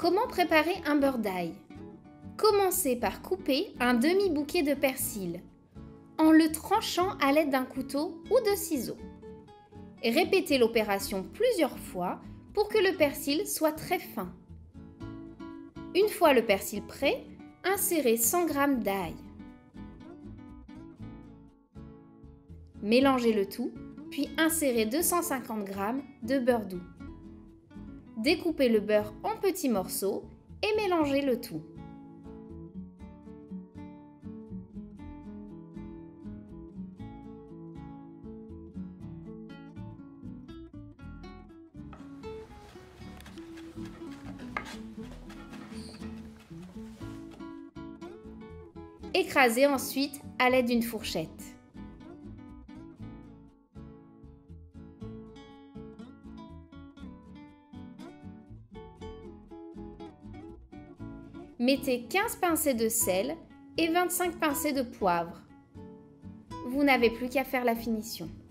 Comment préparer un beurre d'ail? Commencez par couper un demi-bouquet de persil en le tranchant à l'aide d'un couteau ou de ciseaux. Répétez l'opération plusieurs fois pour que le persil soit très fin. Une fois le persil prêt, insérez 100 g d'ail. Mélangez le tout, puis insérez 250 g de beurre doux. Découpez le beurre en petits morceaux et mélangez le tout. Écrasez ensuite à l'aide d'une fourchette. Mettez 15 pincées de sel et 25 pincées de poivre. Vous n'avez plus qu'à faire la finition.